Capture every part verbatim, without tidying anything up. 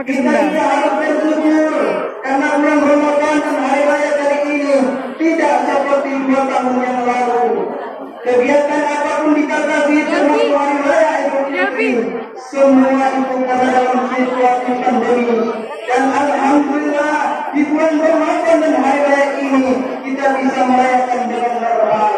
Kita tidak harus bersyukur karena bulan Ramadan dan hari raya kali ini tidak seperti dua tahun yang lalu. Kegiatan apapun dibatasi termasuk hari raya Idul Fitri, semua itu karena dalam situasi pandemi. Dan alhamdulillah di bulan Ramadan dan hari raya ini kita bisa merayakan dengan normal.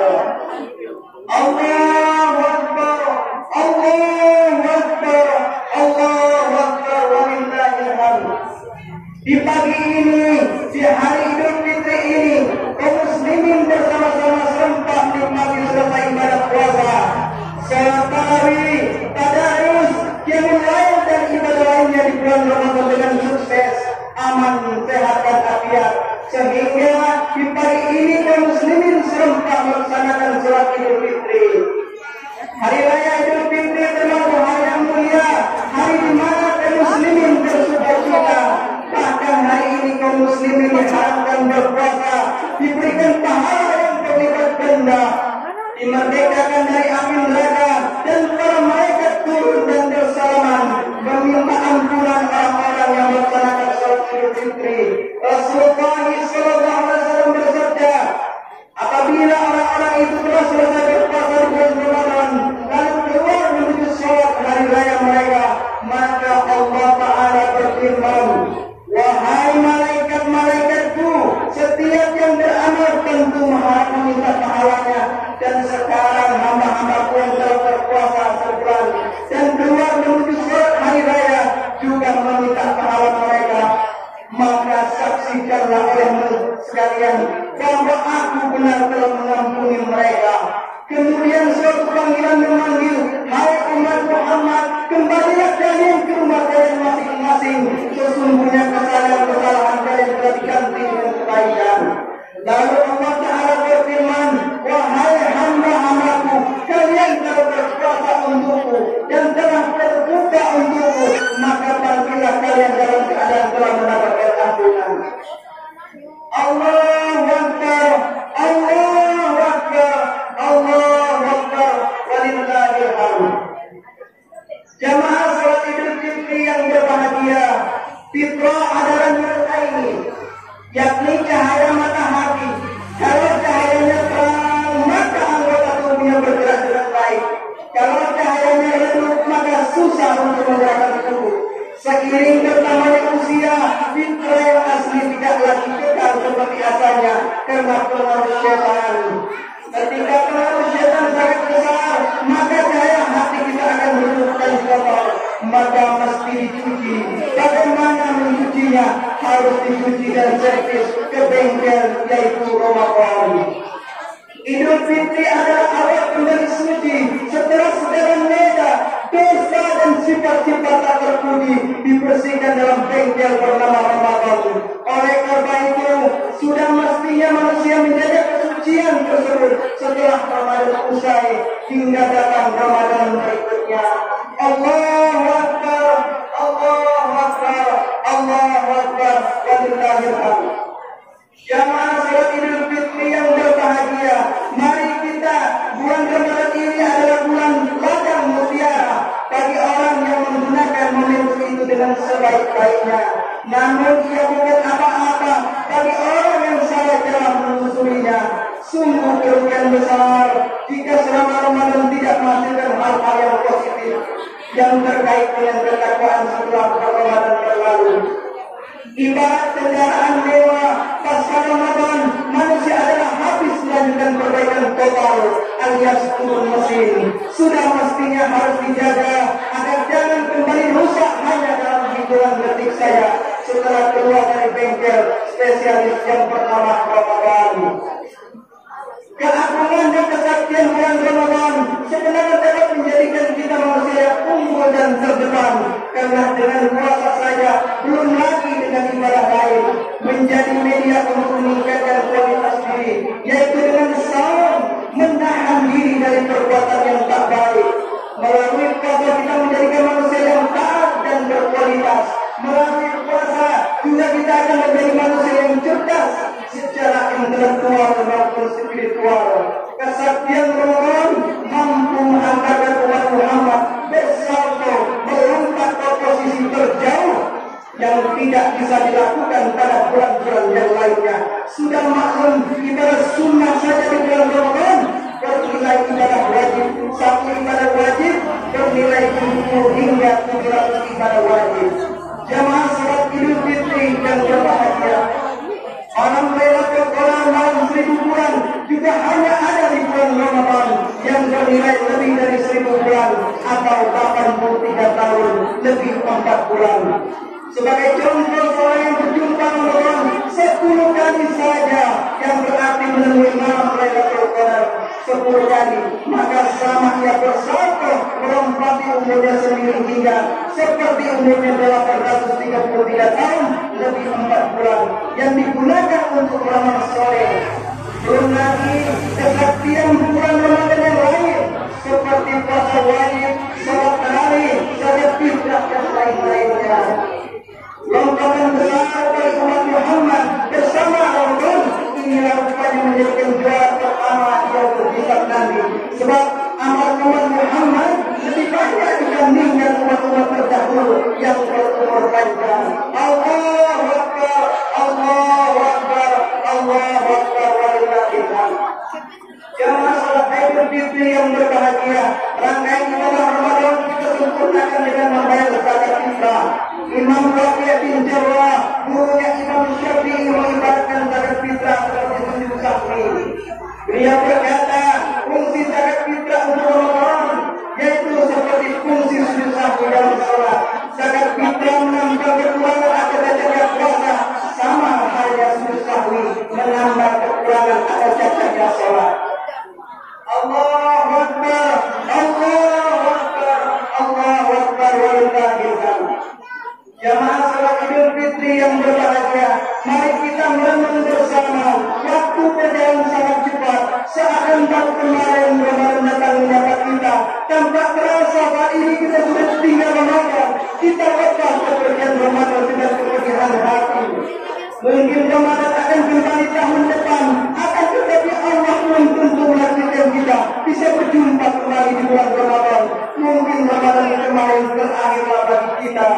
Allahu Akbar, Allahu Akbar, Allahu Akbar, walillahil hamd. Di pagi ini, di hari Idul Fitri ini, kaum muslimin bersama-sama serempak nikmati selesai ibadah puasa, salat tarawih, tadarus, qiyamul lail dan ibadah lainnya di bulan Ramadan dengan sukses, aman, sehat dan afiat. Sehingga di pagi ini kaum muslimin serempak melaksanakan salat Idul Fitri. Hari raya Idul Fitri termasuk hari yang mulia, hari di mana kaum muslimin bersuka-suka. Bahkan hari ini kaum muslimin diharapkan berpuasa, diberikan pahala yang berlipat ganda, dimerdekakan dari api neraka, dan para malaikat turun dan bersalaman meminta ampunan orang-orang yang melaksanakan salat Idul Fitri. Rasulullah Shallallahu Alaihi Wasallam bersabda, apabila orang-orang itu telah selesai berpuasa di bulan Ramadan, lalu keluar menuju salat hari raya mereka, maka Allah Taala berfirman, wahai malaikat-malaikatku, setiap yang beramal tentu maha meminta pahalanya. Dan sekarang hamba-hambaku yang telah berpuasa sebulan dan keluar menuju salat hari raya juga meminta pahala mereka. Maka saksikanlah olehmu sekalian bahwa aku benar telah mengampuni mereka. Kemudian suatu panggilan memanggil, hai umat Muhammad, kembalilah kalian ke rumah kalian masing-masing. Sesungguhnya kesalahan-kesalahan kalian telah diganti dengan kebaikan. Lalu Allah Ta'ala berfirman, wahai hamba-hambaku, kalian telah berpuasa untukku dan telah berbuka untukku, maka bangkitlah kalian dalam keadaan telah mendapatkan ampunan. Allahu Akbar, Allahu Akbar, Allahu Akbar, walillahil hamd. Jamaah salat Idul Fitri yang berbahagia, fitrah adalah nur aini, yakni cahaya matahari. Kalau cahayanya terang, maka anggota tubuhnya bergerak dengan baik. Kalau cahayanya redup, maka susah untuk menggerakkan tubuh. Seiring bertambahnya usia, fitrah yang asli tidak lagi kekal seperti asalnya karena pengaruh syaitan. Ketika pengaruh syaitan sangat besar, maka cahaya hati kita akan redup dan kotor. Maka mesti dicuci. Bagaimana mencucinya? Harus dicuci dan servis ke bengkel, yaitu Ramadan. Idul Fitri adalah awal kembali suci setelah segala noda, dosa dan sifat-sifat tak terpuji dibersihkan dalam bengkel bernama Ramadan. Oleh karena itu, sudah mestinya manusia menjaga kesucian tersebut setelah Ramadan usai hingga datang Ramadan berikutnya. Allahu Akbar, Allahu Akbar, Allahu Akbar, walillahil hamd. Jamaah salat Idul Fitri yang berbahagia, mari kita, bulan Ramadan ini adalah bulan ladang mutiara bagi orang yang menggunakan momentum itu dengan sebaik-baiknya. Namun ia bukan apa-apa bagi orang yang salah cara menelusurinya. Sungguh kerugian besar jika selama Ramadan tidak menghasilkan hal-hal yang positif yang terkait dengan ketakwaan setelah Ramadan berlalu. Ibarat kendaraan mewah pasca Ramadan, manusia adalah habis melanjutkan perbaikan total alias turun mesin. Sudah mestinya harus dijaga agar jangan kembali rusak hanya dalam hitungan detik saja setelah keluar dari bengkel spesialis yang bernama Ramadan. Keagungan dan kesaktian bulan Ramadan sebenarnya dapat menjadikan kita manusia yang unggul dan terdepan, karena dengan puasa saja belum lagi dengan ibadah lain menjadi media untuk meningkatkan kualitas diri, yaitu dengan saum menahan diri dari perbuatan yang tak baik. Melalui puasa kita menjadikan manusia yang taat dan berkualitas. Melalui puasa juga kita akan menjadi manusia yang cerdas secara intelektual maupun spiritual. Kesaktian Ramadan mampu menghantarkan umat Muhammad bersalto melompat ke posisi terjauh sudah maklum ibadah sunnah saja di bulan Ramadan bernilai ibadah wajib. Satu ibadah wajib bernilai tujuh hingga tujuh ratus ibadah wajib. Jamaah salat Idul Fitri yang berbahagia, malam Lailatul Qadar, malam seribu bulan juga hanya ada di bulan Ramadan yang bernilai lebih dari seribu bulan atau delapan puluh tiga tahun lebih empat bulan. Sebagai contoh orang yang berjumpa Ramadan sepuluh kali saja yang berarti menemui malam Lailatul Qadar sepuluh kali, maka sama ia bersalto melompati umurnya sendiri hingga seperti umurnya delapan ratus tiga puluh tiga tahun lebih empat bulan yang digunakan untuk beramal soleh. Belum lagi kesaktian bulan Ramadan yang lain seperti puasa wajib, salat tarawih, zakat fitrah dan lain-lainnya. Lompatan besar dari umat Muhammad bersama Ramadan inilah rupanya menjadikan juara pertama yang berhisab nanti. Sebab amal umat Muhammad lebih banyak dibandingkan umat-umat terdahulu yang berumur panjang. Allahu Akbar, Allahu Akbar, Allahu Akbar, walillahil hamd. Jamaah salat Idul Fitri yang berbahagia, rangkaian ibadah Ramadan kita sempurnakan dengan membayar zakat fitrah. Imam Rafi' bin Jarrah, gurunya Imam Syafi'i, mengibaratkan zakat fitrah seperti sujud sahwi. Beliau berkata, fungsi zakat fitrah untuk Ramadan yaitu seperti fungsi sujud sahwi dalam salat. Zakat fitrah menambah kekurangan atau cacatnya puasa, sama halnya sujud sahwi menambah kekurangan atau cacatnya salat. Allahu Akbar, Allahu Akbar, Allahu Akbar, walillahil hamd. Jamaah salat Idul Fitri yang berbahagia, mari kita merenung bersama. Waktu berjalan sangat cepat, seakan baru kemarin Ramadan datang menyapa kita. Tanpa terasa saat ini kita sudah tinggal Ramadan. Kita lepas kepergian Ramadan dengan kepedihan hati. Mungkin Ramadan akan kembali tahun depan, akan tetapi Allah belum tentu menakdirkan kita bisa berjumpa kembali di bulan Ramadan. Mungkin Ramadan kemarin berakhirlah bagi kita.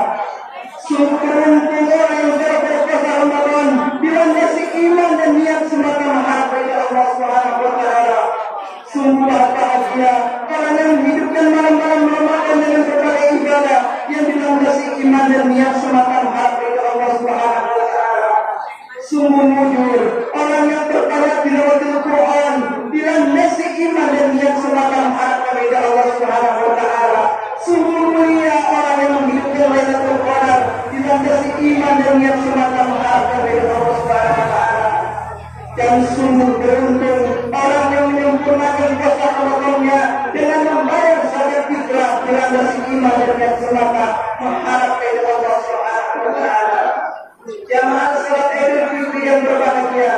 Beruntung orang yang sudah berpuasa Ramadan dilandasi iman dan niat semata mengharap kepada Allah Subhanahu wa taala. Sungguh bahagia orang yang menghidupkan malam-malam Ramadan dengan berbagai ibadah yang dilandasi iman dan niat semata mengharap kepada Allah Subhanahu wa taala. Sungguh mujur orang yang terpahat tilawatul Quran dilandasi iman dan niat semata mengharap kepada Allah Subhanahu wa taala. Sungguh mulia orang yang menghidupkan Lailatul Qadar dilandasi iman dan niat semata mengharap kepada Allah Subhanahu wa taala. Dan sungguh beruntung orang yang menyempurnakan puasa Ramadannya dengan membayar zakat fitrah dilandasi iman dan niat semata mengharap kepada Allah Subhanahu wa taala. Jamaah salat Idul Fitri yang berbahagia,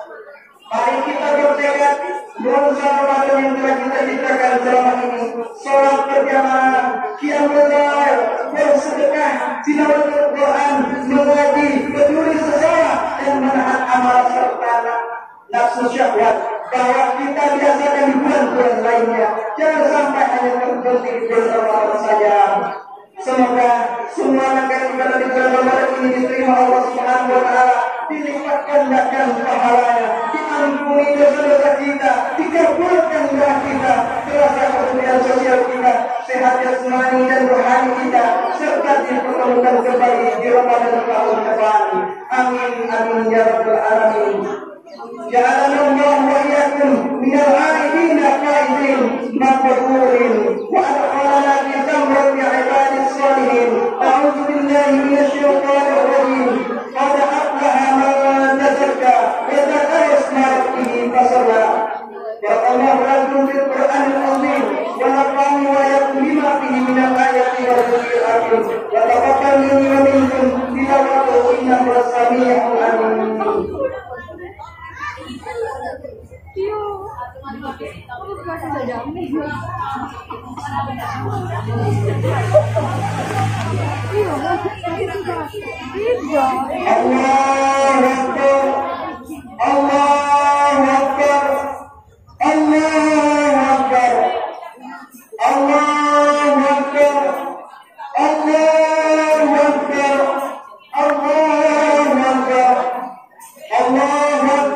mari kita bertekad berusaha Ramadan yang telah kita ciptakan selama ini. Salat berjamaah, qiyamul lail, bersedekah, tilawatul Quran, mengaji, peduli sesama dan menahan amal serta nafsu syahwat. Bahwa kita biasakan di bulan-bulan lainnya, jangan sampai hanya terberhenti di bulan Ramadan saja. Semoga semua rangkaian ibadah di bulan Ramadan ini diterima Allah Subhanahu wa taala, dilipat gandakan pahalanya, diampuni dosa-dosa kita, dikabulkan doa kita, dosa kemudian sosial kita, sehat jasmani dan rohani kita, serta dipertemukan kembali di Ramadan tahun depan. Amin amin ya rabbal alamin. Ja'alana Allah wa iyyakum minal 'aidina qaidin maqburin wa adkhalana fi zamrati 'ibadis salihin. A'udzu billahi minasy syaithanir rajim. Qad aflaha man tazakka wa dzakara isma rabbih fasalla. Barakallahu lakum fil Qur'anil 'azim wa nafa'ani wa iyyakum bima fihi minal ayati wal dhikril hakim. Wa taqabbal minni wa minkum tilawatahu innahu as-sami'ul 'alim. Iya, aku kasih saja. Iya, tidak. Allahu Akbar, Allahu Akbar, Allahu Akbar, Allahu Akbar, Allahu Akbar, Allahu Akbar, Allahu Akbar.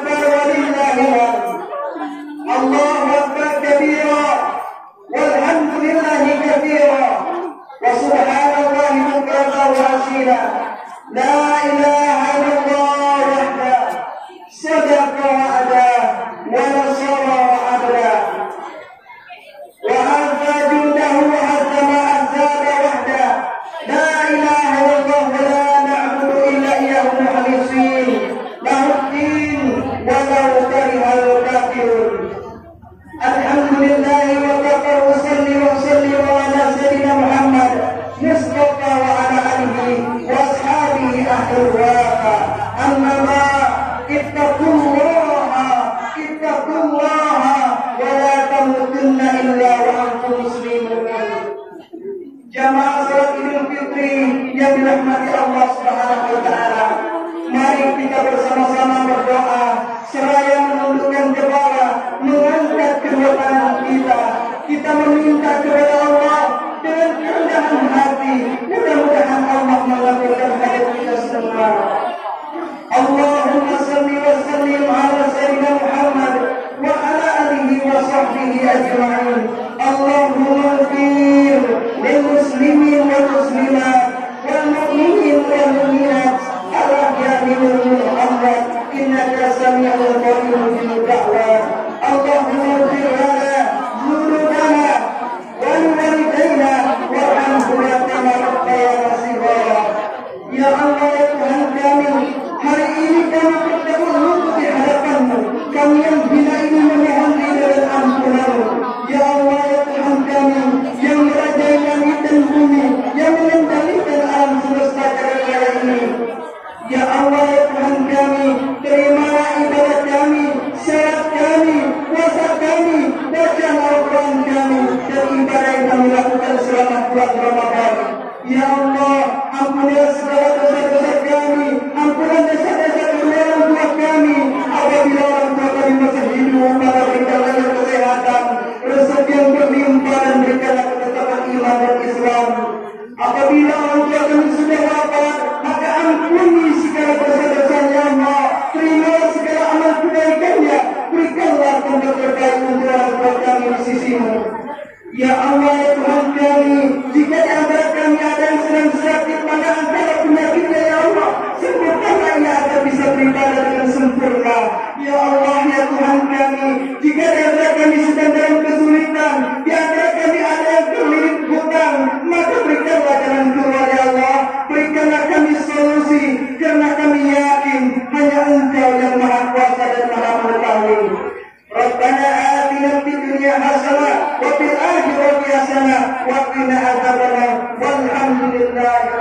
innaka sami'ul qaribul da'wat. Allahumma ighfir lana dzunubana wa liwalidayna warhamhuma kama rabbayana shighara. Ya Allah, ya Tuhan kami, hari ini kami bertemu lutut di hadapan-Mu. Kami yang hina ini memohon ridha dan ampunan-Mu. Ya Allah, ya Tuhan kami, yang merajai langit dan bumi, yang mengendalikan alam semesta jagad ini. Ya Allah, ya Tuhan kami, terimalah ibadah kami, salat kami, puasa kami, bacaan Al-Quran kami, dan ibadah yang kami lakukan selama bulan Ramadan. Ya Allah, ampunilah segala dosa-dosa kami, ampunilah dosa-dosa kedua orang tua kami. Apabila orang tua kami masih hidup, maka berikanlah kesehatan, rezeki yang berlimpah, dan berikanlah ketetapan iman dan Islam. Apabila orang tua kami sudah wafat, maka ampuni segala dosa-dosanya, ya Allah. Terimalah segala amal kebaikannya, berikanlah tempat terbaik untuk orang tua kami di sisi-Mu. Ya Allah, ya Tuhan kami, jika di antara kami ada yang sedang sakit, maka angkatlah penyakitnya, ya Allah. Sembuhkanlah ia agar bisa beribadah dengan sempurna. Ya Allah, ya Tuhan kami, jika di antara kami sedang dalam kesulitan, di antara kami ada yang terlilit hutang, maka berikanlah jalan keluar, ya Allah. Berikanlah kami solusi, karena kami yakin hanya Engkau yang Maha Kuasa dan Maha Mengetahui. Rabbana atina fid dunya hasanah wa fil akhirati hasanah wa qina adzabannar. Walhamdulillahi